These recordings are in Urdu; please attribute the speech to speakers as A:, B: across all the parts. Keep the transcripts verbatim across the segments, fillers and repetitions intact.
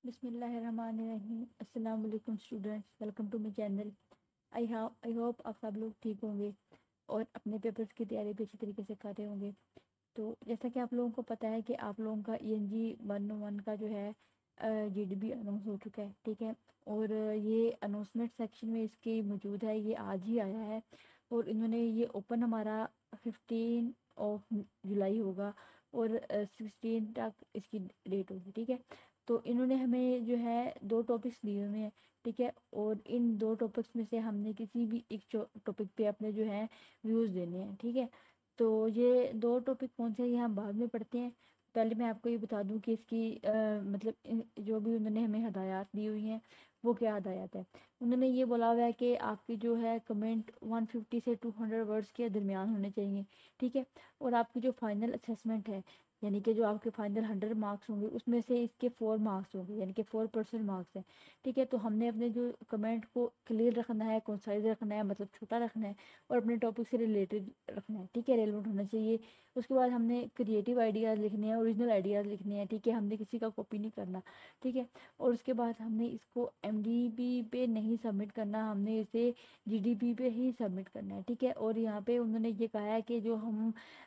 A: بسم اللہ الرحمن الرحیم. السلام علیکم students, welcome to my channel. I how I hope آپ سب لوگ ٹھیک ہوں گے اور اپنے پیپرز کی تیاری بھی اچھی طریقے سے کر رہے ہوں گے. تو جیسا کہ آپ لوگوں کو پتہ ہے کہ آپ لوگوں کا E N G one one کا جو ہے جی ڈی بی اناؤنس ہو چکا ہے, ٹھیک ہے. اور یہ اناؤنسمنٹ سیکشن میں اس کی موجود ہے, یہ آج ہی آیا ہے اور انہوں نے یہ اوپن ہمارا ففٹین آف جولائی ہوگا اور سکسٹین تک اس کی ڈیٹ ہوگی, ٹھیک ہے. تو انہوں نے ہمیں جو ہے دو ٹاپکس دیے ہوئے ہیں, ٹھیک ہے. اور ان دو ٹاپکس میں سے ہم نے کسی بھی ایک ٹاپک پہ اپنے جو ہیں ویوز دینے ہیں, ٹھیک ہے. تو یہ دو ٹاپک کون سے ہیں یہ ہم بعد میں پڑھتے ہیں. پہلے میں آپ کو یہ بتا دوں کہ اس کی مطلب جو بھی انہوں نے ہمیں ہدایات دی ہوئی ہیں وہ کیا ہدایات ہے. انہوں نے یہ بولا ہوا ہے کہ آپ کی جو ہے کمنٹ ون ففٹی سے ٹو ہنڈریڈ ورڈس کے درمیان ہونے چاہیے, ٹھیک ہے. اور آپ کی جو فائنل اسیسمنٹ ہے, یعنی کہ جو آپ کے فائنل ہنڈریڈ مارکس ہوں گے اس میں سے اس کے فور مارکس ہوں گے, یعنی کہ فور پرسینٹ مارکس ہیں, ٹھیک ہے. تو ہم نے اپنے جو کمنٹ کو کلیئر رکھنا ہے, کنسائز رکھنا ہے, مطلب چھوٹا رکھنا ہے اور اپنے ٹاپک سے ریلیٹڈ رکھنا ہے, ٹھیک ہے, ریلیونٹ ہونا چاہیے. اس کے بعد ہم نے کریٹیو آئیڈیاز لکھنے ہیں, اوریجنل آئیڈیاز لکھنے ہیں, ٹھیک ہے. ہم نے کسی کا کاپی نہیں کرنا, ٹھیک ہے. اور اس کے بعد ہم نے اس کو ایم ڈی بی پہ نہیں سبمٹ کرنا, ہم نے اسے جی ڈی پی پہ ہی سبمٹ کرنا ہے, ٹھیک ہے. اور یہاں پہ انہوں نے یہ کہا ہے کہ جو ہم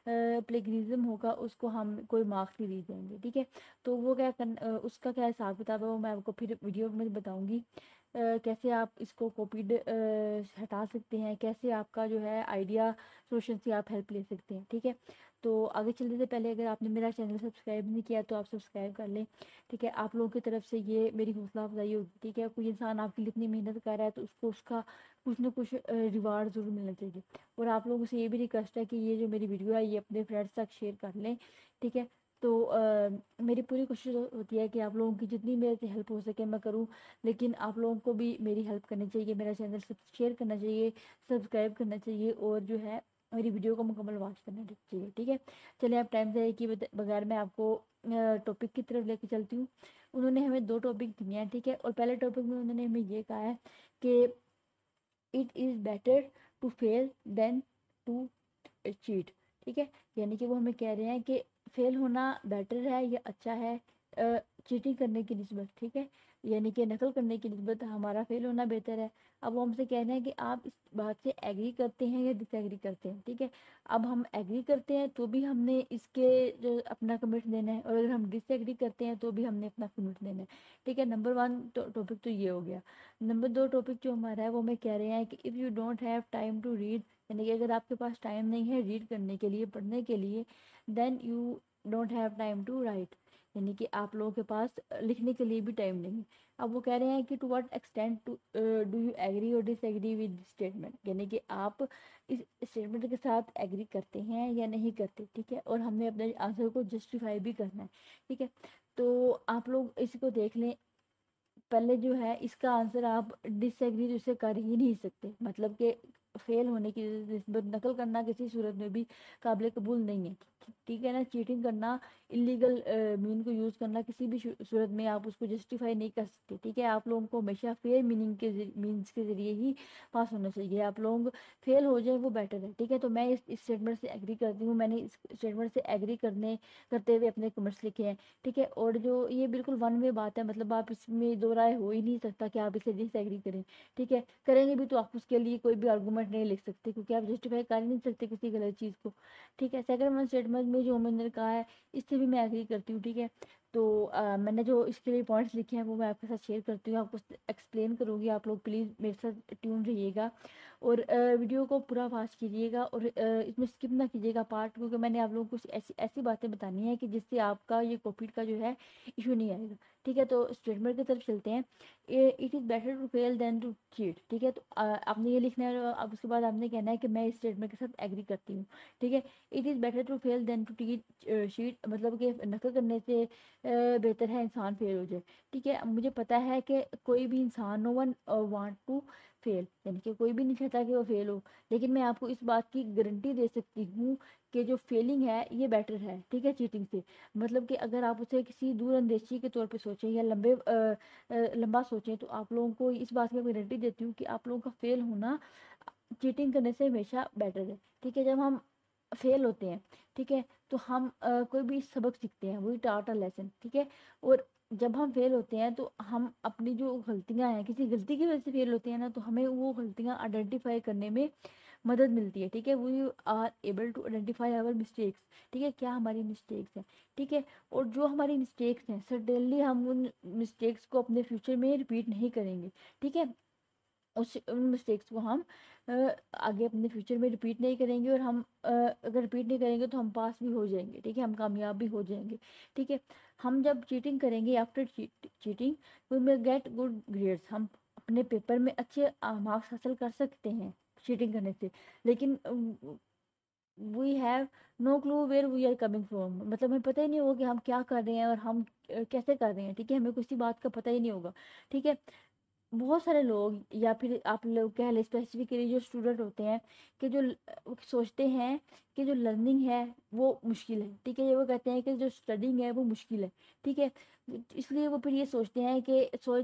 A: پلیگرزم ہوگا اس کو ہم کوئی مارکس نہیں دی جائیں گے, ٹھیک ہے. تو وہ کیا کرنا, اس کا کیا حساب کتاب ہے وہ میں آپ کو پھر ویڈیو میں بتاؤں گی. کیسے آپ اس کو کاپیڈ ہٹا سکتے ہیں, کیسے آپ کا جو ہے آئیڈیا سولوشن سے آپ ہیلپ لے سکتے ہیں, ٹھیک ہے. تو آگے چلنے سے پہلے اگر آپ نے میرا چینل سبسکرائب نہیں کیا تو آپ سبسکرائب کر لیں, ٹھیک ہے. آپ لوگوں کی طرف سے یہ میری حوصلہ افزائی ہوگی, ٹھیک ہے. کوئی انسان آپ کے لیے اتنی محنت کر رہا ہے تو اس کو اس کا کچھ نہ کچھ ریوارڈ ضرور ملنا چاہیے. اور آپ لوگوں سے یہ بھی ریکویسٹ ہے کہ یہ جو میری ویڈیو ہے یہ اپنے فرینڈس تک شیئر کر لیں, ٹھیک ہے. تو میری پوری کوشش ہوتی ہے کہ آپ لوگوں کی جتنی میرے سے ہیلپ ہو سکے میں کروں, لیکن آپ لوگوں کو بھی میری ہیلپ کرنی چاہیے, میرا چینل شیئر کرنا چاہیے, سبسکرائب کرنا چاہیے اور جو ہے میری ویڈیو کو مکمل واچ کرنا چاہیے, ٹھیک ہے. چلیں آپ ٹائم ضائع کیے بغیر میں آپ کو ٹاپک کی طرف لے کے چلتی ہوں. انہوں نے ہمیں دو ٹاپک دیے ہیں, ٹھیک ہے. اور پہلے ٹاپک میں انہوں نے ہمیں یہ کہا ہے کہ it is better to fail then to cheat, ٹھیک ہے. یعنی کہ وہ ہمیں کہہ رہے ہیں کہ فیل ہونا بیٹر ہے یا اچھا ہے چیٹنگ کرنے کی نسبت, ٹھیک ہے. یعنی کہ نقل کرنے کی نسبت ہمارا فیل ہونا بہتر ہے. اب وہ ہم سے کہہ رہے ہیں کہ آپ اس بات سے ایگری کرتے ہیں یا ڈس ایگری کرتے ہیں, ٹھیک ہے. اب ہم ایگری کرتے ہیں تو بھی ہم نے اس کے جو اپنا کمنٹ دینا ہے, اور اگر ہم ڈس ایگری کرتے ہیں تو بھی ہم نے اپنا کمنٹ دینا ہے, ٹھیک ہے. نمبر ون ٹاپک تو یہ ہو گیا. نمبر دو ٹاپک جو ہمارا ہے وہ ہمیں کہہ رہے ہیں کہ if you don't have time to read, یعنی کہ اگر آپ کے پاس ٹائم نہیں ہے ریڈ کرنے کے لیے, پڑھنے کے لیے, then you don't have time to write, یعنی کہ آپ لوگوں کے پاس لکھنے کے لیے بھی ٹائم نہیں ہے. اب وہ کہہ رہے ہیں کہ to what extent do you agree اور ڈس ایگری ود اسٹیٹمنٹ, یعنی کہ آپ اس اسٹیٹمنٹ کے ساتھ ایگری کرتے ہیں یا نہیں کرتے, ٹھیک ہے. اور ہم نے اپنے آنسر کو جسٹیفائی بھی کرنا ہے, ٹھیک ہے. تو آپ لوگ اس کو دیکھ لیں. پہلے جو ہے اس کا آنسر آپ ڈس ایگری تو اسے کر ہی نہیں سکتے, مطلب کہ فیل ہونے کی نسبت نقل کرنا کسی صورت میں بھی قابل قبول نہیں ہے, ٹھیک ہے نا. چیٹنگ کرنا, انلیگل مین کو یوز کرنا کسی بھی صورت میں آپ اس کو جسٹیفائی نہیں کر سکتے, ٹھیک ہے. آپ لوگوں کو ہمیشہ فیئر میننگ کے مینس کے ذریعے ہی پاس ہونا چاہیے. آپ لوگ فیل ہو جائیں وہ بیٹر ہے, ٹھیک ہے. تو میں اس اسٹیٹمنٹ سے ایگری کرتی ہوں, میں نے اس اسٹیٹمنٹ سے ایگری کرنے کرتے ہوئے اپنے کمنٹس لکھے ہیں, ٹھیک ہے. اور جو یہ بالکل ون وے بات ہے, مطلب آپ اس میں دو رائے ہو ہی نہیں سکتا کہ آپ اسے ڈس ایگری کریں, ٹھیک ہے. کریں گے بھی تو آپ اس کے لیے کوئی بھی آرگومنٹ نہیں لکھ سکتے, کیونکہ آپ جسٹیفائی کر ہی نہیں سکتے کسی غلط چیز کو, ٹھیک ہے. سیکنڈ ون اسٹیٹمنٹ میں جو میں نے کہا ہے اس سے بھی میں ایگری کرتی ہوں, ٹھیک ہے. تو میں نے جو اس کے لیے پوائنٹس لکھے ہیں وہ میں آپ کے ساتھ شیئر کرتی ہوں, آپ کو ایکسپلین کروں گی. آپ لوگ پلیز میرے ساتھ ٹیون رہیے گا اور ویڈیو کو پورا واچ کیجیے گا, اور اس میں اسکپ نہ کیجیے گا پارٹ, کیونکہ میں نے آپ لوگوں کو کچھ ایسی ایسی باتیں بتانی ہیں کہ جس سے آپ کا یہ کوپیڈ کا جو ہے ایشو نہیں آئے گا, ٹھیک ہے. تو اسٹیٹمنٹ کی طرف چلتے ہیں. It is better to fail then to cheat, ٹھیک ہے. تو آپ نے یہ لکھنا ہے, اب اس کے بعد آپ نے کہنا ہے کہ میں اس اسٹیٹمنٹ کے ساتھ ایگری کرتی ہوں, ٹھیک ہے. It is better to fail then to cheat, مطلب کہ نقل کرنے سے بہتر ہے انسان فیل ہو جائے, ٹھیک ہے. مجھے پتا ہے کہ کوئی بھی انسان, no one want to fail, یعنی کہ کوئی بھی نہیں چاہتا کہ وہ فیل ہو, لیکن میں آپ کو اس بات کی گارنٹی دے سکتی ہوں کہ جو فیلنگ ہے یہ بیٹر ہے, ٹھیک ہے, چیٹنگ سے. مطلب کہ اگر آپ اسے کسی دور اندیشی کے طور پہ سوچیں یا لمبے لمبا سوچیں, تو آپ لوگوں کو اس بات میں گارنٹی دیتی ہوں کہ آپ لوگوں کا فیل ہونا چیٹنگ کرنے سے ہمیشہ بیٹر ہے, ٹھیک ہے. جب ہم فیل ہوتے ہیں، ٹھیک ہے، تو ہم آ, کوئی بھی سبق سیکھتے ہیں، وہی ٹاٹا لیسن، ٹھیک ہے، اور جب ہم فیل ہوتے ہیں تو ہم اپنی جو غلطیاں ہیں، کسی غلطی کی وجہ سے فیل ہوتے ہیں نا، تو ہمیں وہ غلطیاں آئیڈینٹیفائی کرنے میں مدد ملتی ہے، ٹھیک ہے، we are able to identify our mistakes, ٹھیک ہے، کیا ہماری مسٹیکس ہیں، ٹھیک ہے، اور جو ہماری مسٹیکس ہیں سڈنلی ہم ان مسٹیکس کو اپنے فیوچر میں ریپیٹ نہیں کریں گے، ٹھیک ہے، اس ان مسٹیکس کو ہم آگے اپنے فیوچر میں ریپیٹ نہیں کریں گے، اور ہم اگر ریپیٹ نہیں کریں گے تو ہم پاس بھی ہو جائیں گے، ٹھیک ہے، ہم کامیاب بھی ہو جائیں گے، ٹھیک ہے، ہم جب چیٹنگ کریں گے after cheating we will get good grades, ہم اپنے پیپر میں اچھے مارکس حاصل کر سکتے ہیں چیٹنگ کرنے سے، لیکن we have no clue where we are coming from, مطلب ہمیں پتہ ہی نہیں ہوگا کہ ہم کیا کر رہے ہیں اور ہم کیسے کر رہے ہیں، ٹھیک ہے، ہمیں کسی بات کا پتہ ہی نہیں ہوگا، ٹھیک ہے، بہت سارے لوگ یا پھر آپ لوگ کہہ لیں اسپیسیفکلی جو اسٹوڈنٹ ہوتے ہیں کہ جو سوچتے ہیں کہ جو لرننگ ہے وہ مشکل ہے، ٹھیک ہے، یہ وہ کہتے ہیں کہ جو اسٹڈنگ ہے وہ مشکل ہے، ٹھیک ہے، اس لیے وہ پھر یہ سوچتے ہیں کہ so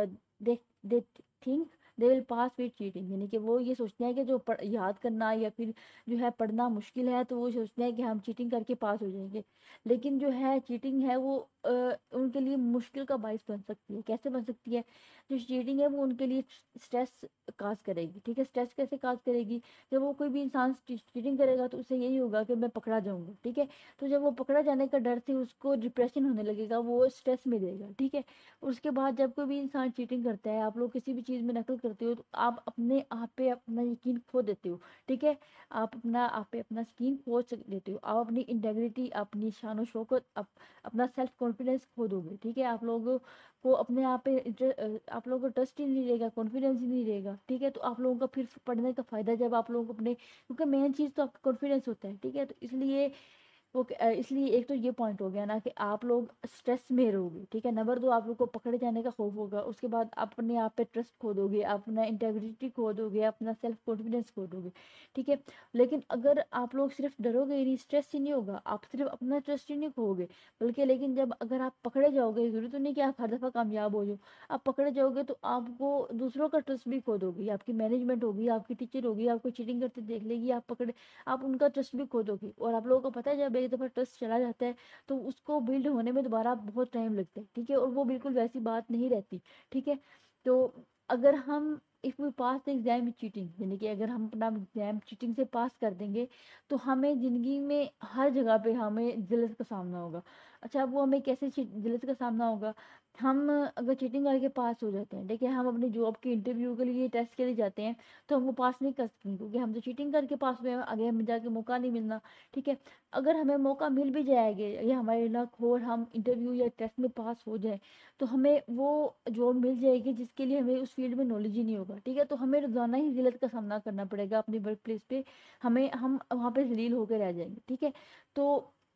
A: they they think they will pass with cheating, یعنی کہ وہ یہ سوچتے ہیں کہ جو یاد کرنا یا پھر جو ہے پڑھنا مشکل ہے تو وہ سوچتے ہیں کہ ہم چیٹنگ کر کے پاس ہو جائیں گے، لیکن جو ہے چیٹنگ ہے وہ ان کے لیے مشکل کا باعث بن سکتی ہے، کیسے بن سکتی ہے، جو چیٹنگ ہے وہ ان کے لیے اسٹریس کاز کرے گی، ٹھیک ہے، اسٹریس کیسے کاز کرے گی، جب وہ کوئی بھی انسان چیٹنگ کرے گا تو اسے یہی ہوگا کہ میں پکڑا جاؤں گا، ٹھیک ہے، تو جب وہ پکڑا جانے کا ڈر سے اس کو ڈپریشن ہونے لگے گا، وہ اسٹریس میں دے گا، ٹھیک ہے، اس کے بعد جب کوئی بھی انسان چیٹنگ کرتا ہے، آپ لوگ کسی بھی چیز میں نقل کرتے ہو تو آپ اپنے آپ پہ اپنا یقین کھو دیتے ہو، ٹھیک ہے، آپ اپنا آپ پہ اپنا یقین کھو دیتے ہو، آپ اپنی انٹیگریٹی، اپنی شان و شوکت، اپنا سیلف کانفیڈینس کھو دو گے، ٹھیک ہے، آپ لوگوں کو اپنے آپ پہ آپ لوگوں کو ٹرسٹ ہی نہیں رہے گا، کانفیڈینس ہی نہیں رہے گا، ٹھیک ہے، تو آپ لوگوں کا پھر پڑھنے کا فائدہ جب آپ لوگوں کو اپنے، کیونکہ مین چیز تو آپ کا کانفیڈینس ہوتا ہے، ٹھیک ہے، تو اس لیے وہ اس لیے ایک تو یہ پوائنٹ ہو گیا نا کہ آپ لوگ اسٹریس میں رہو گے، ٹھیک ہے، نمبر دو آپ لوگ کو پکڑے جانے کا خوف ہوگا، اس کے بعد آپ اپنے آپ پہ ٹرسٹ کھو دو گے، اپنا انٹیگریٹی کھو دو گے، اپنا سیلف کانفیڈینس کھو دو گے، ٹھیک ہے، لیکن اگر آپ لوگ صرف ڈرو گے نہیں، اسٹریس ہی نہیں ہوگا، آپ صرف اپنا ٹرسٹ ہی نہیں کھو گے، بلکہ لیکن جب اگر آپ پکڑے جاؤ گے، ضروری تو نہیں کہ آپ ہر دفعہ کامیاب ہو جاؤ، آپ پکڑے جاؤ گے تو آپ کو دوسروں کا ٹرسٹ بھی کھو دو گی، آپ کی مینجمنٹ ہوگی، آپ کی ٹیچر ہوگی، آپ کو چیٹنگ کرتے دیکھ لے گی، آپ پکڑے آپ ان کا ٹرسٹ بھی کھو دو گی، اور آپ لوگوں کو پتہ ہے جب ایک دفعہ ٹرسٹ چلا جاتا ہے تو اس کو بلڈ ہونے میں دوبارہ بہت ٹائم لگتا ہے، ٹھیک ہے، اور وہ بالکل ویسی بات نہیں رہتی، ٹھیک ہے، تو اگر ہم if we pass the exam with cheating، یعنی کہ اگر ہم اپنا ایگزام چیٹنگ سے پاس کر دیں گے تو ہمیں زندگی میں ہر جگہ پہ ہمیں ذلت کا سامنا ہوگا، اچھا وہ ہمیں کیسے ذلت کا سامنا ہوگا، ہم اگر چیٹنگ کر کے پاس ہو جاتے ہیں، دیکھیں ہم اپنی جاب کے انٹرویو کے لیے ٹیسٹ کے لیے جاتے ہیں تو ہم وہ پاس نہیں کر سکیں کیونکہ ہم تو چیٹنگ کر کے پاس ہوئے ہیں، آگے ہمیں جا کے موقع نہیں ملنا، ٹھیک ہے، اگر ہمیں موقع مل بھی جائے گا یا ہمارے لک ہو اور ہم انٹرویو یا ٹیسٹ میں پاس ہو جائیں تو ہمیں وہ جاب مل جائے گی جس کے لیے ہمیں اس فیلڈ میں نالج ہی نہیں ہوگا، ٹھیک ہے، تو ہمیں روزانہ ہی ذلت کا سامنا کرنا پڑے گا اپنی ورک پلیس پہ، ہمیں ہم وہاں پہ ذلیل ہو کے رہ جائیں گے، ٹھیک ہے، تو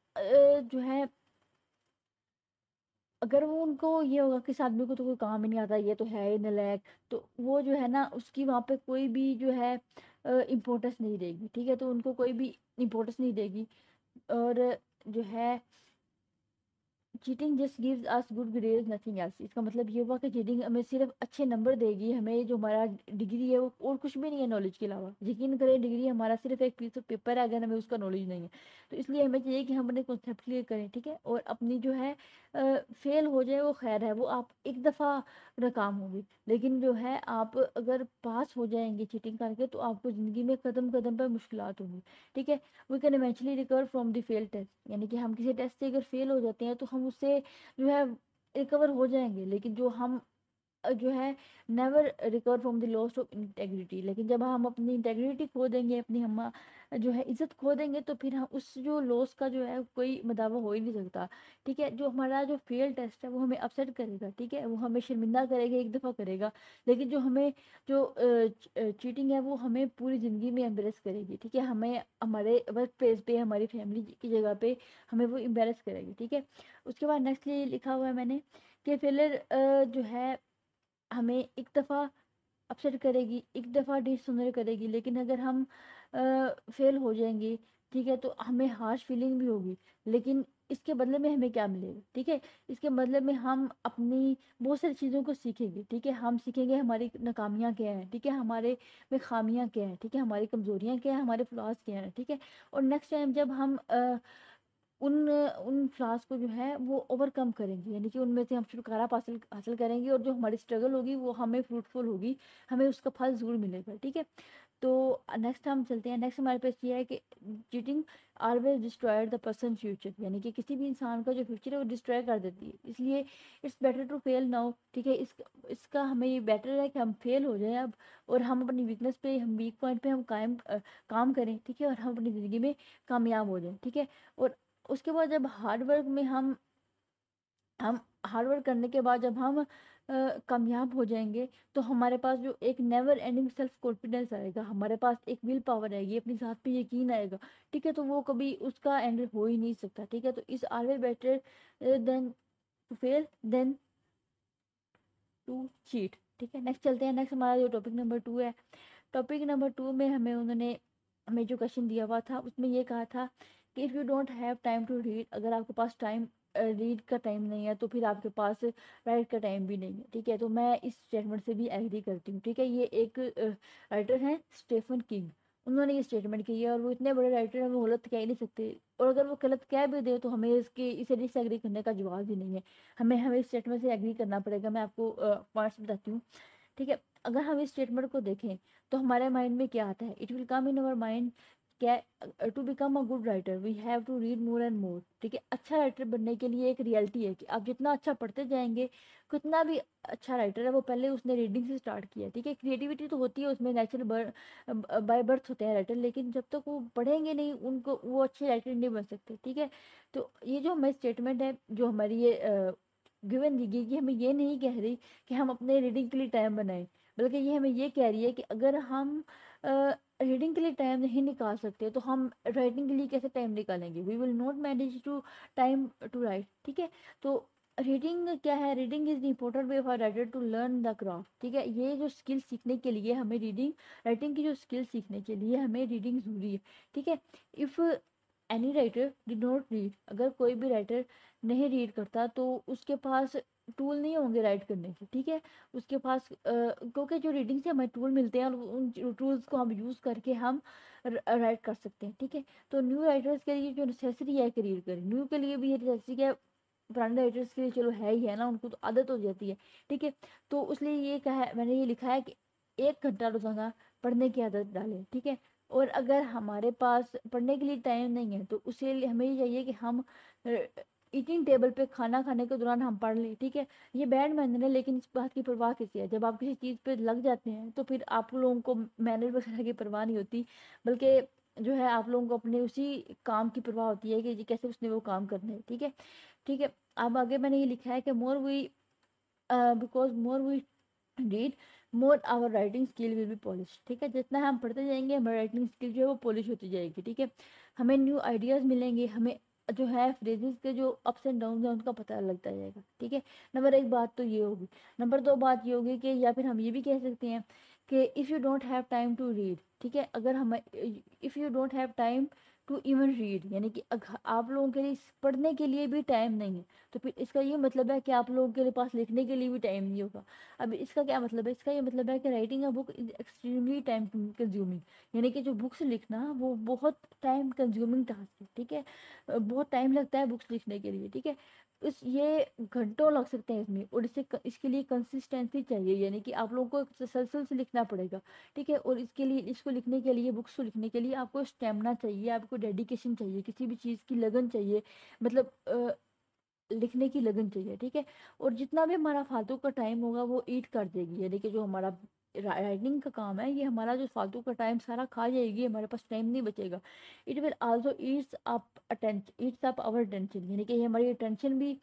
A: جو ہے اگر وہ ان کو یہ ہوگا کہ اس آدمی کو تو کوئی کام ہی نہیں آتا، یہ تو ہے ہی نالائق، تو وہ جو ہے نا اس کی وہاں پہ کوئی بھی جو ہے امپورٹنس نہیں دے گی، ٹھیک ہے، تو ان کو کوئی بھی امپورٹنس نہیں دے گی، اور جو ہے cheating just gives us good grade nothing else, اس کا مطلب یہ ہوا کہ چیٹنگ ہمیں صرف اچھے نمبر دے گی، ہمیں جو ہمارا ڈگری ہے وہ اور کچھ بھی نہیں ہے نالج کے علاوہ، یقین کریں ڈگری ہمارا صرف ایک پیس آف پیپر ہے اگر ہمیں اس کا نالج نہیں ہے، تو اس لیے ہمیں چاہیے کہ ہم اپنے کنسیپٹ کلیئر کریں، ٹھیک ہے، اور اپنی جو ہے فیل ہو جائے وہ خیر ہے، وہ آپ ایک دفعہ ناکام ہوگی، لیکن جو ہے آپ اگر پاس ہو جائیں گے چیٹنگ کر کے تو آپ کو زندگی میں قدم قدم پر مشکلات ہوں گی، ٹھیک ہے، we can eventually recover from the fail test, یعنی کہ ہم کسی ٹیسٹ سے اگر فیل ہو جاتے ہیں تو ہم اس سے جو ہے ریکور ہو جائیں گے، لیکن جو ہم جو ہے never recover from the loss of integrity, لیکن جب ہم اپنی انٹیگریٹی کھو دیں گے، اپنی ہم جو ہے عزت کھو دیں گے تو پھر ہم اس جو لاس کا جو ہے کوئی مداوع ہو ہی نہیں سکتا، ٹھیک ہے، جو ہمارا جو فیل ٹیسٹ ہے وہ ہمیں اپسیٹ کرے گا، ٹھیک ہے، وہ ہمیں شرمندہ کرے گا، ایک دفعہ کرے گا، لیکن جو ہمیں جو چیٹنگ ہے وہ ہمیں پوری زندگی میں امبیرس کرے گی، ٹھیک ہے، ہمیں ہمارے ورک پلیس پہ، ہماری فیملی کی جگہ پہ ہمیں وہ امبیرس کرے گی، ٹھیک ہے، اس کے بعد نیکسٹ یہ لکھا ہوا ہے میں نے کہ فیلر جو ہے ہمیں ایک دفعہ اپسیٹ کرے گی، ایک دفعہ ڈس آنر کرے گی، لیکن اگر ہم فیل ہو جائیں گے، ٹھیک ہے، تو ہمیں ہارش فیلنگ بھی ہوگی، لیکن اس کے بدلے میں ہمیں کیا ملے گا. ٹھیک ہے, اس کے بدلے میں ہم اپنی بہت ساری چیزوں کو سیکھیں گے. ٹھیک ہے, ہم سیکھیں گے ہماری ناکامیاں کیا ہیں. ٹھیک ہے, ہمارے میں خامیاں کیا ہیں. ٹھیک ہے, ہماری کمزوریاں کیا ہیں, ہمارے فلاس کیا ہیں. ٹھیک ہے, اور نیکسٹ ٹائم جب ہم ان ان فلاس کو جو ہے وہ اوور کم کریں گے, یعنی کہ ان میں سے ہم چھٹکارا حاصل حاصل کریں گے, اور جو ہماری اسٹرگل ہوگی وہ ہمیں فروٹفل ہوگی, ہمیں اس کا پھل ضرور ملے گا. ٹھیک ہے, تو نیکسٹ ہم چلتے ہیں. نیکسٹ ہمارے پاس یہ ہے کہ cheating always destroyed the person future, یعنی کہ کسی بھی انسان کا جو فیوچر ہے وہ ڈسٹرائے کر دیتی ہے. اس لیے it's better to fail now. ٹھیک ہے, اس اس کا ہمیں یہ بیٹر ہے کہ ہم فیل ہو جائیں اب, اور ہم اپنی ویکنیس پہ, ہم ویک پوائنٹ پہ ہم قائم کام کریں. ٹھیک ہے, اور ہم اپنی زندگی میں کامیاب ہو جائیں. ٹھیک ہے, اور اس کے بعد جب ہارڈ ورک میں ہم ہم ہارڈ ورک کرنے کے بعد جب ہم کامیاب ہو جائیں گے تو ہمارے پاس جو ایک نیور اینڈنگ سیلف کانفیڈنس آئے گا, ہمارے پاس ایک ول پاور آئے گی, اپنی ذات پہ یقین آئے گا. ٹھیک ہے, تو وہ کبھی اس کا اینڈ ہو ہی نہیں سکتا. ٹھیک ہے, تو اس always better than to fail then to cheat. ٹھیک ہے, نیکسٹ چلتے ہیں. نیکسٹ ہمارا جو ٹاپک نمبر ٹو ہے, ٹاپک نمبر ٹو میں ہمیں انہوں نے ہمیں جو کوشچن دیا ہوا تھا اس میں یہ کہا تھا کہ if you don't have time to read, اگر آپ کے پاس ٹائم ریڈ کا ٹائم نہیں ہے تو پھر آپ کے پاس رائٹ کا ٹائم بھی نہیں ہے. ٹھیک ہے, تو میں اس اسٹیٹمنٹ سے بھی ایگری کرتی ہوں. ٹھیک ہے, یہ ایک رائٹر ہیں اسٹیفن کنگ, انہوں نے یہ اسٹیٹمنٹ کی ہے, اور وہ اتنے بڑے رائٹر ہیں وہ غلط کہہ ہی نہیں سکتے, اور اگر وہ غلط کہہ بھی دے تو ہمیں اس کی اسے ڈس ایگری کرنے کا جواز ہی نہیں ہے, ہمیں ہمیں اس اسٹیٹمنٹ سے ایگری کرنا پڑے گا. میں آپ کو پوائنٹس بتاتی ہوں. ٹھیک ہے, اگر ہم اس اسٹیٹمنٹ کو دیکھیں تو ہمارے مائنڈ میں کیا آتا ہے, it will come in our mind to become a good writer we have to read more and more. ٹھیک ہے, اچھا رائٹر بننے کے لیے ایک ریئلٹی ہے کہ آپ جتنا اچھا پڑھتے جائیں گے, کتنا بھی اچھا رائٹر ہے وہ پہلے اس نے ریڈنگ سے اسٹارٹ کیا. ٹھیک ہے, کریٹیوٹی تو ہوتی ہے اس میں, نیچرل بائی برتھ ہوتے ہیں رائٹر, لیکن جب تک وہ پڑھیں گے نہیں ان کو وہ اچھے رائٹر نہیں بن سکتے. ٹھیک ہے, تو یہ جو ہماری اسٹیٹمنٹ ہے جو ہماری یہ گیون دی گئی, کہ ہمیں یہ نہیں کہہ رہی کہ ہم اپنے ریڈنگ کے لیے ٹائم بنائیں, بلکہ یہ ہمیں یہ کہہ رہی ہے کہ اگر ہم ریڈنگ کے لیے ٹائم نہیں نکال سکتے تو ہم رائٹنگ کے لیے کیسے ٹائم نکالیں گے. We will not manage to time to write. ٹھیک ہے, تو ریڈنگ کیا ہے, reading is the important way for writer to learn the craft. ٹھیک ہے, یہ جو اسکل سیکھنے کے لیے ہمیں ریڈنگ, رائٹنگ کی جو اسکل سیکھنے کے لیے ہمیں ریڈنگ ضروری ہے. ٹھیک ہے, if any writer did not read, اگر کوئی بھی رائٹر نہیں ریڈ کرتا تو اس کے پاس ٹول نہیں ہوں گے رائٹ کرنے کے. ٹھیک ہے, اس کے پاس کیونکہ جو ریڈنگ سے ہمیں ٹول ملتے ہیں ان ٹولس کو ہم یوز کر کے ہم رائٹ کر سکتے ہیں. ٹھیک ہے, تو نیو رائٹرس کے لیے جو نیسیسری ہے کہ ریڈ کریں, نیو کے لیے بھی یہ نیسیسری ہے, پرانے رائٹرس کے لیے چلو ہے ہی ہے نا, ان کو تو عادت ہو جاتی ہے. ٹھیک ہے, تو اس لیے یہ کہا ہے, میں نے یہ لکھا ہے کہ ایک گھنٹہ روزانہ پڑھنے کی عادت ڈالیں. ٹھیک ہے, اور اگر ہمارے پاس پڑھنے کے لیے ٹائم نہیں ہے تو اسے ہمیں یہ چاہیے کہ ہم ایٹنگ ٹیبل پہ کھانا کھانے کے دوران ہم پڑھ لیں. ٹھیک ہے, یہ بیڈ مینر ہے, لیکن اس بات کی پرواہ کسی ہے, جب آپ کسی چیز پہ لگ جاتے ہیں تو پھر آپ لوگوں کو مینر وغیرہ کی پرواہ نہیں ہوتی, بلکہ جو ہے آپ لوگوں کو اپنے اسی کام کی پرواہ ہوتی ہے کہ جی کیسے اس نے وہ کام کرنا ہے. ٹھیک ہے, ٹھیک ہے, اب آگے میں نے یہ لکھا ہے کہ more we because more we read more our writing skill will be polish. ٹھیک ہے, جتنا ہم پڑھتے جائیں گے ہماری رائٹنگ اسکل جو ہے وہ پالش ہوتی جائے گی. ٹھیک ہے, ہمیں نیو آئیڈیاز ملیں گے, ہمیں جو ہے فریزز کے جو اپس اینڈ ڈاؤنز ہیں ان کا پتہ لگتا جائے گا. ٹھیک ہے, نمبر ایک بات تو یہ ہوگی. نمبر دو بات یہ ہوگی کہ یا پھر ہم یہ بھی کہہ سکتے ہیں کہ if you don't have time to read. ٹھیک ہے, اگر ہم if you don't have time to even read, یعنی کہ آپ لوگوں کے لیے پڑھنے کے لیے بھی ٹائم نہیں ہے تو پھر اس کا یہ مطلب ہے کہ آپ لوگوں کے پاس لکھنے کے لیے بھی ٹائم نہیں ہوگا. اب اس کا کیا مطلب ہے, اس کا یہ مطلب ہے کہ writing a book is extremely time consuming, یعنی کہ جو بکس لکھنا وہ بہت ٹائم کنزیومنگ ٹاسک ہے. ٹھیک ہے, بہت ٹائم لگتا ہے بکس لکھنے کے لیے. ٹھیک ہے, اس یہ گھنٹوں لگ سکتے ہیں اس میں, اور اسے اس کے لیے کنسسٹینسی چاہیے, یعنی کہ آپ لوگوں کو تسلسل سے لکھنا پڑے گا. ٹھیک ہے, اور اس کے لیے اس کو لکھنے کے لیے بکس کو لکھنے کے لیے آپ کو اسٹیمنا چاہیے, آپ کو ڈیڈیکیشن چاہیے, کسی بھی چیز کی لگن چاہیے, مطلب لکھنے کی لگن چاہیے. ٹھیک ہے, اور جتنا بھی ہمارا فالتو کا ٹائم ہوگا وہ ایٹ کر دے گی, یعنی کہ جو ہمارا رائٹنگ کا کام ہے یہ ہمارا جو فالتو کا ٹائم سارا کھا جائے گی, ہمارے پاس ٹائم نہیں بچے گا. It will also eats up attention eats up our attention, یعنی کہ یہ ہماری اٹینشن بھی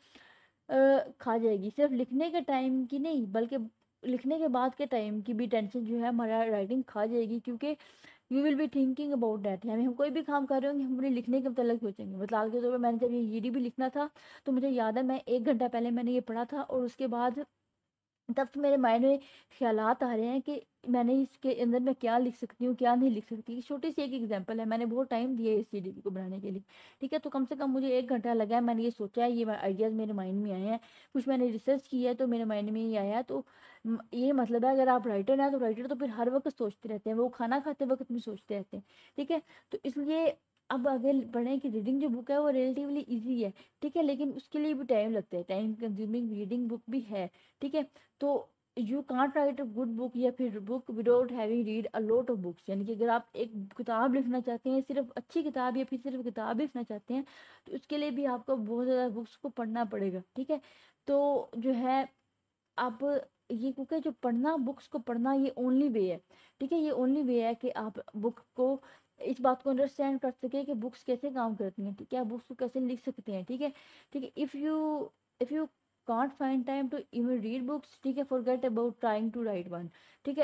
A: کھا جائے گی. صرف لکھنے کے ٹائم کی نہیں بلکہ لکھنے کے بعد کے ٹائم کی بھی ٹینشن جو ہے ہمارا رائٹنگ کھا جائے گی, کیونکہ you will be thinking about that, یعنی ہم کوئی بھی کام کر رہے ہوں گے ہم اپنے لکھنے کے متعلق سوچیں گے. مثال کے طور پر میں نے جب یہ ڈی بھی لکھنا تھا تو مجھے یاد ہے میں ایک گھنٹہ پہلے میں نے یہ پڑھا تھا, اور اس کے بعد تب سے میرے مائنڈ میں خیالات آ رہے ہیں کہ میں نے اس کے اندر میں کیا لکھ سکتی ہوں کیا نہیں لکھ سکتی. چھوٹی سی ایک ایگزامپل ہے, میں نے بہت ٹائم دیا ہے اس سی ڈی پی کو بنانے کے لیے, ٹھیک ہے. تو کم سے کم مجھے ایک گھنٹہ لگا ہے, میں نے یہ سوچا ہے, یہ آئیڈیاز میرے مائنڈ میں آئے ہیں, کچھ میں نے ریسرچ کیا ہے تو میرے مائنڈ میں یہ آیا. تو یہ مطلب ہے اگر آپ رائٹر ہیں تو رائٹر تو پھر ہر وقت سوچتے رہتے ہیں, وہ کھانا کھاتے وقت بھی سوچتے رہتے ہیں, ٹھیک ہے. تو اس لیے اب آگے پڑھیں کہ ریڈنگ جو بک ہے وہ ریلیٹیولی ایزی ہے, ٹھیک ہے, لیکن اس کے لیے بھی ٹائم لگتا ہے, ٹائم کنزیومنگ ریڈنگ بک بھی ہے, ٹھیک ہے. تو you can't write a good book یا پھر book without having read a lot of books, یعنی کہ اگر آپ ایک کتاب لکھنا چاہتے ہیں, صرف اچھی کتاب یا پھر صرف کتاب لکھنا چاہتے ہیں, تو اس کے لیے بھی آپ کو بہت زیادہ بکس کو پڑھنا پڑے گا, ٹھیک ہے. تو جو ہے اب یہ کیونکہ جو پڑھنا بکس کو پڑھنا یہ اونلی وے ہے, ٹھیک ہے, یہ اونلی وے ہے کہ آپ بک کو اس بات کو انڈرسٹینڈ کر سکے کہ بکس کیسے کام کرتی ہیں, ٹھیک ہے, بکس کو کیسے لکھ سکتے ہیں, ٹھیک ہے, ٹھیک ہے. If you if you can't find time to even read books, ٹھیک ہے, forget about trying to write one, ٹھیک ہے.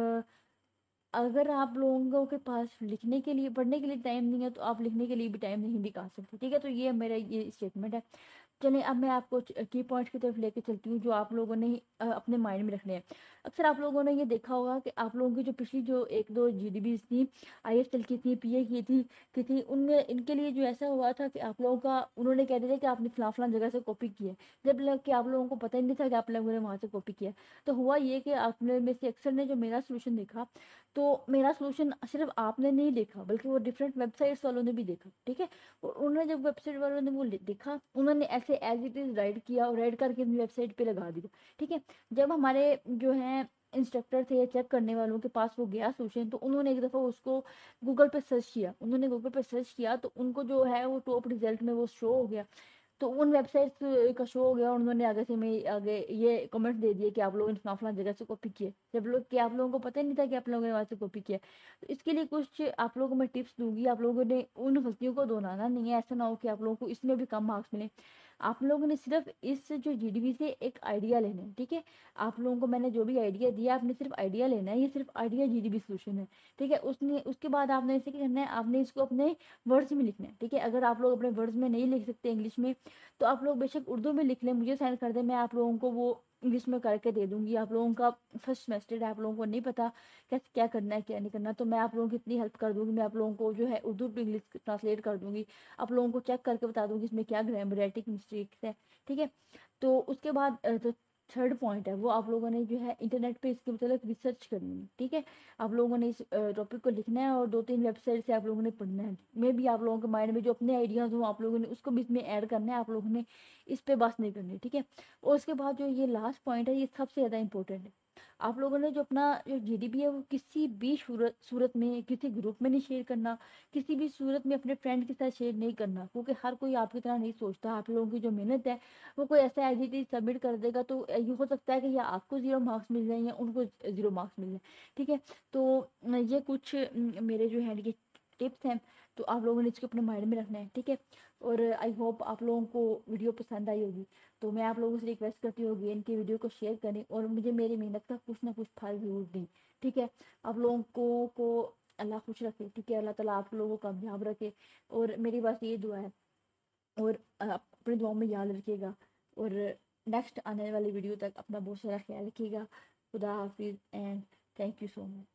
A: اگر آپ لوگوں کے پاس لکھنے کے لیے پڑھنے کے لیے ٹائم نہیں ہے تو آپ لکھنے کے لیے بھی ٹائم نہیں نکال سکتے, ٹھیک ہے. تو یہ میرا یہ اسٹیٹمنٹ ہے. چلیں اب میں آپ کو کی پوائنٹس کی طرف لے کے چلتی ہوں جو آپ لوگوں نے اپنے مائنڈ میں رکھنے ہیں. اکثر آپ لوگوں نے یہ دیکھا ہوگا کہ آپ لوگوں کی جو پچھلی جو ایک دو جی ڈی بیز تھیں, آئی ایس ایل کی تھی, پی اے کی تھی کی تھی ان میں ان کے لیے جو ایسا ہوا تھا کہ آپ لوگوں کا انہوں نے کہہ دیا کہ آپ نے فلاں فلاں جگہ سے کاپی کیا ہے, جب لگ کہ آپ لوگوں کو پتہ ہی نہیں تھا کہ آپ لوگوں نے وہاں سے کاپی کیا. تو ہوا یہ کہ آپ نے میں سے اکثر نے جو میرا سولوشن دیکھا, تو میرا سولوشن صرف آپ نے نہیں دیکھا بلکہ وہ ڈفرینٹ ویب سائٹس والوں نے بھی دیکھا, ٹھیک ہے. اور انہوں نے جب ویب سائٹ والوں نے وہ دیکھا, انہوں نے ایسے ایز اٹ از رائٹ کیا اور رائٹ کر کے اپنی ویب سائٹ پہ لگا دیا, ٹھیک ہے. جب ہمارے جو ہیں انسٹرکٹر تھے یا چیک کرنے والوں کے پاس وہ گیا سولوشن, تو انہوں نے ایک دفعہ اس کو گوگل پہ سرچ کیا, انہوں نے گوگل پہ سرچ کیا تو ان کو جو ہے وہ ٹاپ ریزلٹ میں وہ شو ہو گیا. تو ان ویب سائٹس کا شو ہو گیا, انہوں نے آگے سے میں آگے یہ کمنٹ دے دیے کہ آپ لوگوں نے فلاں فلاں جگہ سے کاپی کیا, جب لوگ کہ آپ لوگوں کو پتہ نہیں تھا کہ آپ لوگوں نے وہاں سے کاپی کیا. تو اس کے لیے کچھ آپ لوگوں کو میں ٹپس دوں گی, آپ لوگوں نے ان غلطیوں کو دہرانا نہیں ہے, ایسا نہ ہو کہ آپ لوگوں کو اس میں بھی کم مارکس ملیں. آپ لوگوں نے صرف اس جو جی ڈی بی سے ایک آئیڈیا لینا ہے, ٹھیک ہے. آپ لوگوں کو میں نے جو بھی آئیڈیا دیا آپ نے صرف آئیڈیا لینا ہے, یہ صرف idea G D B solution ہے, ٹھیک ہے. اس نے اس کے بعد آپ نے اسے کیا کرنا ہے, آپ نے اس کو اپنے ورڈز میں لکھنا ہے, ٹھیک ہے. اگر آپ لوگ اپنے ورڈز میں نہیں لکھ سکتے انگلش میں, تو آپ لوگ بے شک اردو میں لکھ لیں, مجھے سینڈ کر دیں, میں آپ لوگوں کو وہ انگلش میں کر کے دے دوں گی. آپ لوگوں کا فرسٹ سیمسٹر ہے, آپ لوگوں کو نہیں پتا کیسے کیا کرنا ہے کیا نہیں کرنا, تو میں آپ لوگوں کی اتنی ہیلپ کر دوں گی, میں آپ لوگوں کو جو ہے اردو ٹو انگلش ٹرانسلیٹ کر دوں گی, آپ لوگوں کو چیک کر کے بتا دوں گی اس میں کیا گرامیٹک مسٹیکس ہے, ٹھیک ہے. تو اس کے بعد تو تھرڈ پوائنٹ ہے وہ آپ لوگوں نے جو ہے انٹرنیٹ پہ اس کے متعلق ریسرچ کرنی ہے, ٹھیک ہے. آپ لوگوں نے اس ٹاپک کو لکھنا ہے اور دو تین ویب سائٹ سے آپ لوگوں نے پڑھنا ہے. میں بھی آپ لوگوں کے مائنڈ میں جو اپنے آئیڈیاز ہوں آپ لوگوں نے اس کو بھی اس میں ایڈ کرنا ہے, آپ لوگوں نے اس پہ بات نہیں کرنی, ٹھیک ہے. اور اس کے بعد جو یہ لاسٹ پوائنٹ ہے یہ سب سے زیادہ امپورٹنٹ ہے. آپ لوگوں نے جو اپنا جو جی ڈی پی ہے وہ کسی بھی صورت صورت میں کسی گروپ میں نہیں شیئر کرنا, کسی بھی صورت میں اپنے فرینڈ کے ساتھ شیئر نہیں کرنا, کیونکہ ہر کوئی آپ کی طرح نہیں سوچتا. آپ لوگوں کی جو محنت ہے وہ کوئی ایسا ایز اٹ از سبمٹ کر دے گا تو یہ ہو سکتا ہے کہ یا آپ کو زیرو مارکس مل جائیں یا ان کو زیرو مارکس مل جائیں, ٹھیک ہے. تو یہ کچھ میرے جو ہیں یہ ٹپس ہیں, تو آپ لوگوں نے اس کو اپنے مائنڈ میں رکھنا ہے, ٹھیک ہے. اور آئی ہوپ آپ لوگوں کو ویڈیو پسند آئی ہوگی, تو میں آپ لوگوں سے ریکویسٹ کرتی ہوگی ان کی ویڈیو کو شیئر کریں اور مجھے میری محنت کا کچھ نہ کچھ پھل ضرور دیں, ٹھیک ہے. آپ لوگوں کو کو اللہ خوش رکھے, ٹھیک ہے, اللہ تعالیٰ آپ لوگوں کو کامیاب رکھے, اور میری بس یہ دعا ہے. اور اپنے دعاؤں میں یاد رکھیے گا, اور نیکسٹ آنے والی ویڈیو تک اپنا بہت سارا خیال رکھیے گا. خدا حافظ and thank you so much.